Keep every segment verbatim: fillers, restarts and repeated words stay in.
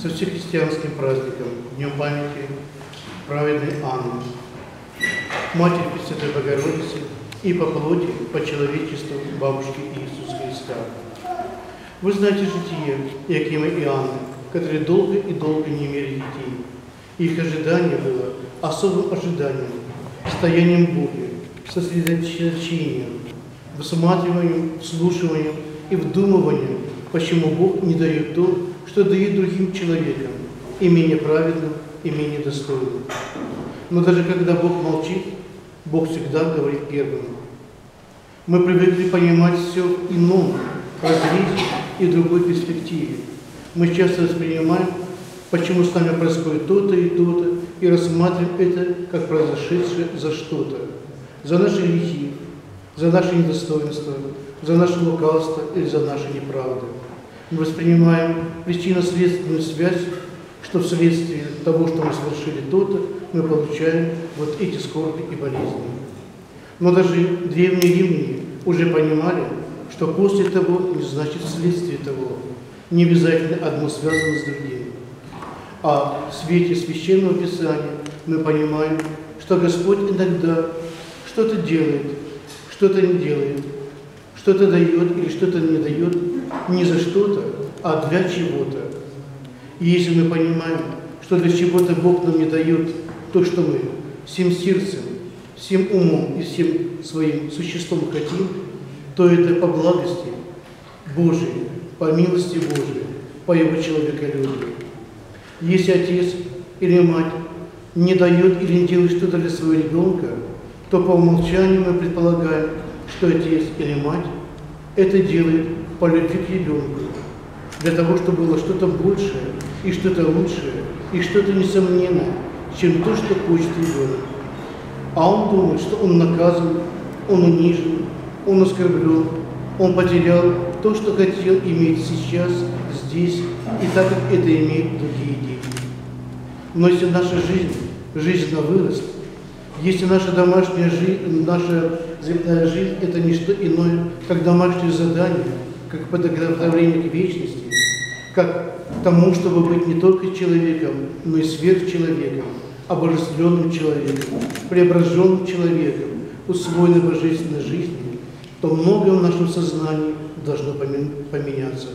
со всехристианским праздником, Днем памяти праведной Анны, Матери Пресвятой Богородицы и по плоти, по человечеству бабушки Иисуса Христа. Вы знаете житие Иакима и Анны, которые долго и долго не имели детей. Их ожидание было особым ожиданием, стоянием Бога, сосредоточением, высматриванием, вслушиванием и вдумыванием, почему Бог не дает то, что дает другим человекам, и менее праведным, и менее достойным. Но даже когда Бог молчит, Бог всегда говорит первым. Мы привыкли понимать все в ином разрезе и в другой перспективе. Мы часто воспринимаем, почему с нами происходит то-то и то-то, и рассматриваем это как произошедшее за что-то, за наши грехи, за наши недостоинства, за наше лукавство или за наши неправды. Мы воспринимаем причинно-следственную связь, что вследствие того, что мы совершили то-то, мы получаем вот эти скорби и болезни. Но даже древние римляне уже понимали, что после того не значит вследствие того. Не обязательно одно связано с другим. А в свете Священного Писания мы понимаем, что Господь иногда что-то делает, что-то не делает, что-то дает или что-то не дает не за что-то, а для чего-то. И если мы понимаем, что для чего-то Бог нам не дает то, что мы всем сердцем, всем умом и всем своим существом хотим, то это по благости Божией, по милости Божией, по Его человеколюбию. Если отец или мать не дает или не делает что-то для своего ребенка, то по умолчанию мы предполагаем, что отец или мать это делает по любви к ребенку, для того, чтобы было что-то большее и что-то лучшее, и что-то несомненное, чем то, что хочет ребенок. А он думает, что он наказан, он унижен, он оскорблен, он потерял то, что хотел иметь сейчас, здесь, и так как это имеют другие дети. Но если наша жизнь, жизнь на вырост, если наша домашняя жизнь, наша земная жизнь – это не что иное, как домашнее задание, как подготовление к вечности, как к тому, чтобы быть не только человеком, но и сверхчеловеком, обожествленным человеком, преображенным человеком, усвоенным божественной жизнью, то многое в нашем сознании должно поменяться.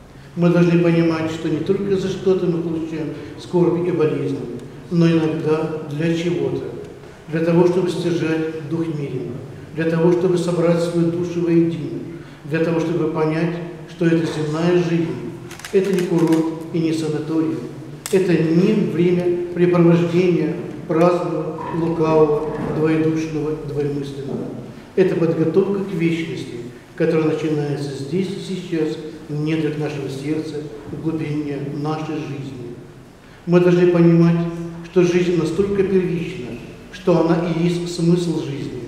Мы должны понимать, что не только за что-то мы получаем скорби и болезни, но иногда для чего-то. Для того, чтобы стяжать дух мирен, для того, чтобы собрать свою душу воедино, для того, чтобы понять, что это земная жизнь, это не курорт и не санаторий, это не время препровождения праздного, лукавого, двоедушного, двоемысленного. Это подготовка к вечности, которая начинается здесь и сейчас, в недрах нашего сердца, в глубине нашей жизни. Мы должны понимать, что жизнь настолько первична, что она и есть смысл жизни.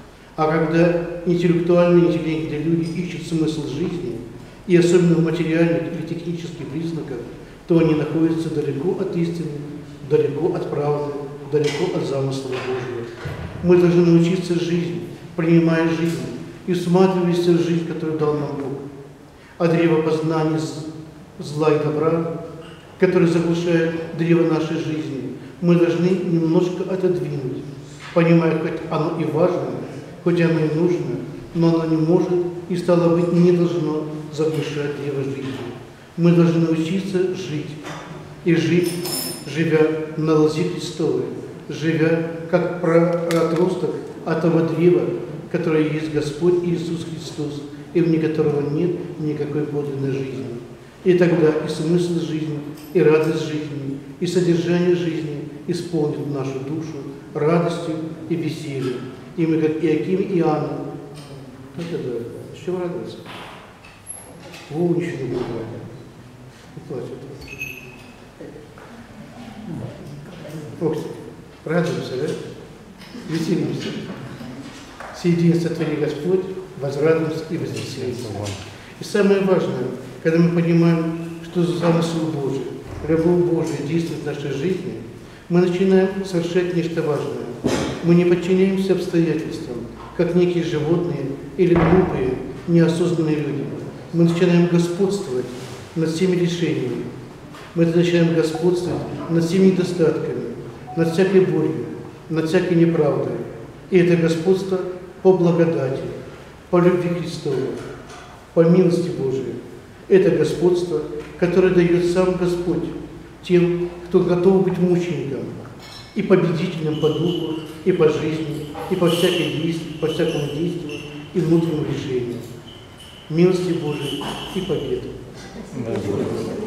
А когда интеллектуальные интеллигентные люди ищут смысл жизни, и особенно в материальных или технических признаках, то они находятся далеко от истины, далеко от правды, далеко от замысла Божьего. Мы должны научиться жить, принимая жизнь и всматриваясь в жизнь, которую дал нам Бог. А древо познания зла и добра, которое заглушает древо нашей жизни, мы должны немножко отодвинуть, понимая, хоть оно и важно, хоть оно и нужно, но оно не может и, стало быть, не должно заглушать древо жизни. Мы должны научиться жить, и жить, живя на лозе Христовой, живя как отросток от того древа, которое есть Господь Иисус Христос, и вне которого нет никакой подлинной жизни. И тогда и смысл жизни, и радость жизни, и содержание жизни исполнит нашу душу радостью и весельем. И мы, как Иаким и Анна, как это, с чего радоваться? О, ничего не будет. Не плачет. Ох, радуемся, да? Веселимся. Сей день сотвори Господь, возрадуемся и возвеселимся. И самое важное, когда мы понимаем, что за замысел Божий, любовь Божия действует в нашей жизни, мы начинаем совершать нечто важное. Мы не подчиняемся обстоятельствам, как некие животные или глупые, неосознанные люди. Мы начинаем господствовать над всеми решениями. Мы начинаем господствовать над всеми недостатками, над всякой болью, над всякой неправдой. И это господство по благодати, по любви Христовой, по милости Божией. Это господство, которое дает сам Господь тем, кто готов быть мучеником и победителем по духу, и по жизни, и по, всякой действию, по всякому действию и внутреннему решению. Милости Божией и победы.